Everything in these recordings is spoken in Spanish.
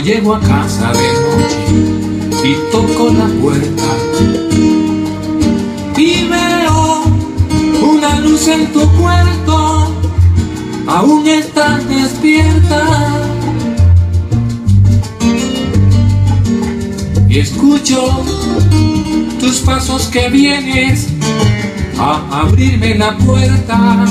llego a casa de noche y toco la puerta y veo una luz en tu cuarto, aún estás despierta. Y escucho tus pasos que vienes a abrirme la puerta.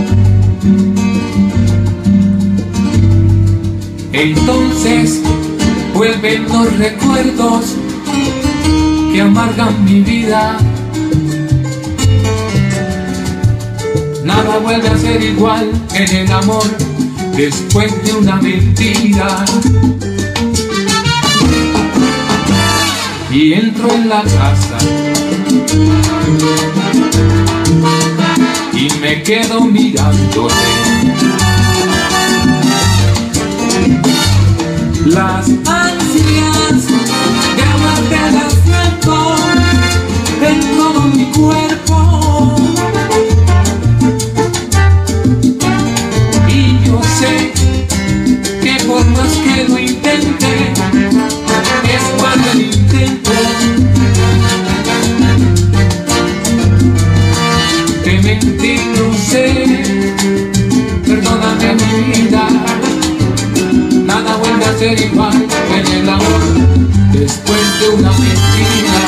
Entonces vuelven los recuerdos que amargan mi vida. Nada vuelve a ser igual en el amor después de una mentira. Y entro en la casa y me quedo mirándote. Las ansias de amarte las siento en todo mi cuerpo. Y yo sé que por más que lo intente, es parte del intento. Te mentí, no sé, perdóname mi vida. Nada vuelve a ser igual en el amor después de una mentira.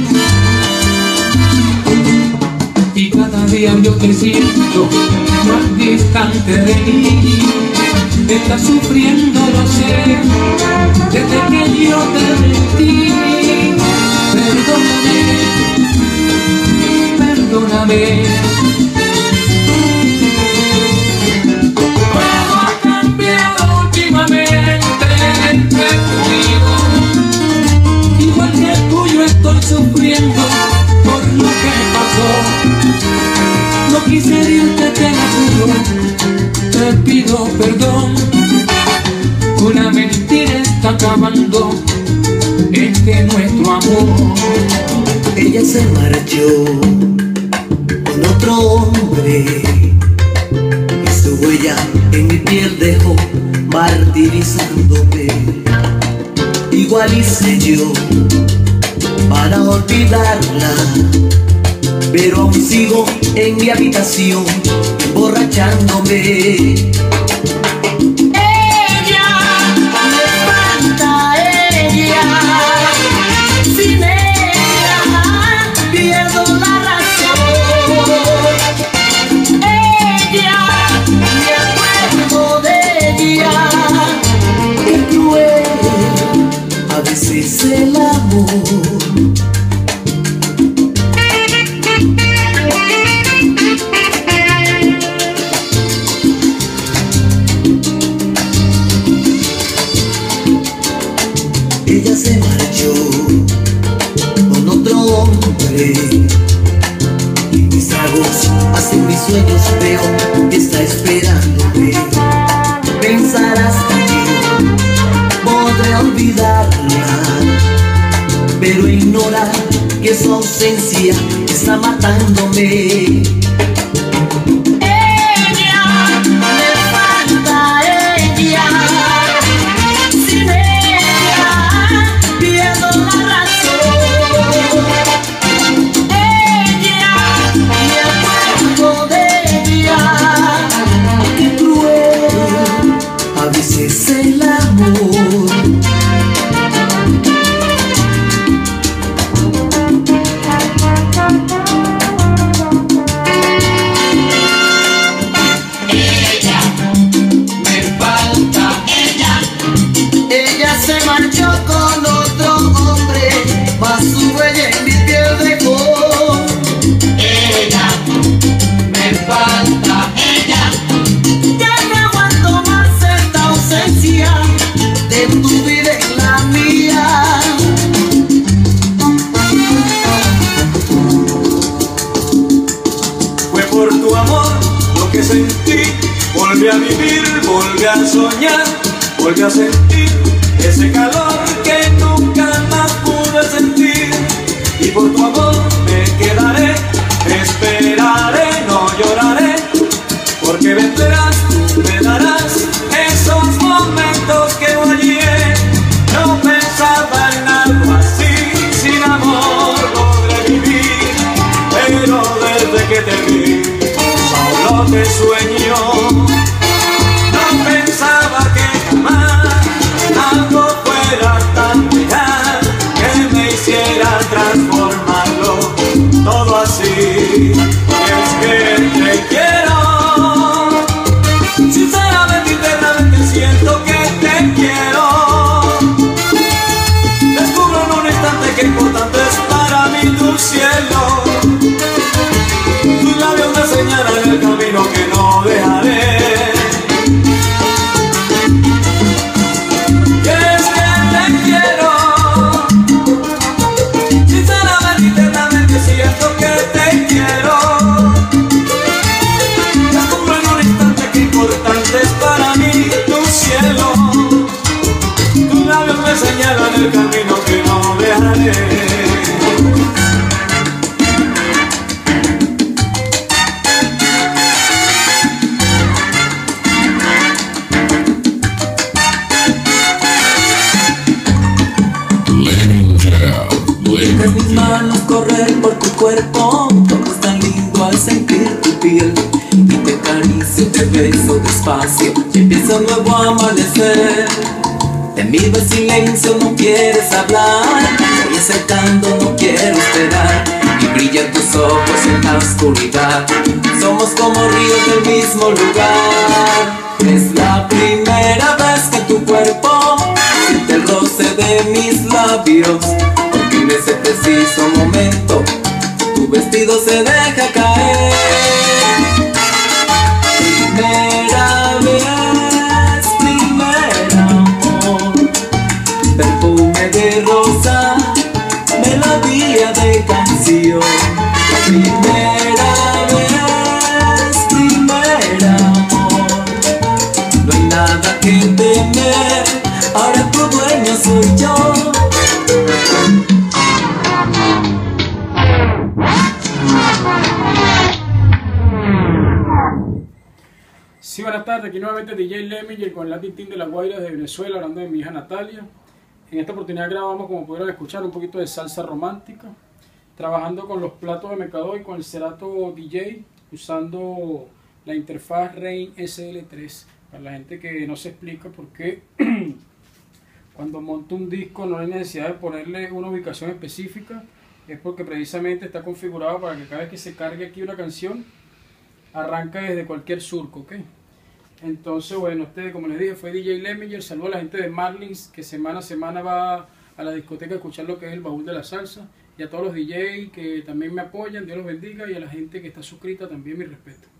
Y cada día yo te siento más distante de mí. Estás sufriendo, lo sé, desde que yo te mentí. Perdóname, perdóname. Todo ha cambiado últimamente entre tú y yo. Igual que tú yo estoy sufriendo por lo que pasó. No quise herirte, te lo juro, te pido perdón. Una mentira está acabando nuestro amor. Ella se marchó con otro hombre y su huella en mi piel dejó martirizándome. Igual hice yo para olvidarla, pero aún sigo en mi habitación emborrachándome. Es el amor. Ella se marchó con otro hombre y mis tragos hacen mis sueños veo que está esperándome. Pensarás que yo podré olvidarla, pero ignora que su ausencia está matándome. Ella, me falta ella, sin ella pierdo la razón. Ella, me acuerdo de ella, qué cruel a veces el amor. Se marchó con otro hombre, mas su huella en mi piel dejó. Ella, me falta ella. Ya no aguanto más esta ausencia de tu vida en la mía. Fue por tu amor lo que sentí, volví a vivir, volví a soñar, volví a sentir ese calor que nunca más pude sentir. Y por tu amor me quedaré, esperaré, no lloraré, porque vendrás, tú me darás esos momentos que odié. que sueño. No pensaba que jamás algo fuera tan real que me hiciera transformarlo todo así. Y es que te quiero, sinceramente, internamente siento que te quiero. Descubro en un instante que importante es para mí tu cielo. Tus labios me señalan el camino que no dejaré. Y es que te quiero, sinceramente, internamente siento que te quiero. Descubro en un instante que importante es para mí tu cielo. Tus labios me señalan el camino que no dejaré. Dejas mis manos correr por tu cuerpo, todo es tan lindo al sentir tu piel. Y te acaricio, te beso despacio y empieza un nuevo amanecer. Te miro en silencio, no quieres hablar, voy acercando, no quiero esperar. Y brillan tus ojos en la oscuridad, somos como ríos del mismo lugar. Es la primera vez que tu cuerpo siente el roce de mis labios, porque en ese preciso momento tu vestido se deja caer. Primera vez, primer amor, perfume de rosa, melodía de canción. Primera vez, primer amor, no hay nada que temer, ahora tu dueño soy yo. Sí, buenas tardes, aquí nuevamente DJ Lemminger con el Latin Team de La Guaira de Venezuela, hablando de mi hija Natalia. En esta oportunidad grabamos, como pudieron escuchar, un poquito de salsa romántica, trabajando con los platos de Mecado y con el Cerato DJ, usando la interfaz Rain SL3. Para la gente que no se explica por qué cuando monto un disco no hay necesidad de ponerle una ubicación específica, es porque precisamente está configurado para que cada vez que se cargue aquí una canción, arranca desde cualquier surco, ¿ok? Entonces, bueno, como les dije, fue DJ Lemminger. Saludo a la gente de Marlins, que semana a semana va a la discoteca a escuchar lo que es el baúl de la salsa. Y a todos los DJ que también me apoyan, Dios los bendiga. Y a la gente que está suscrita también, mi respeto.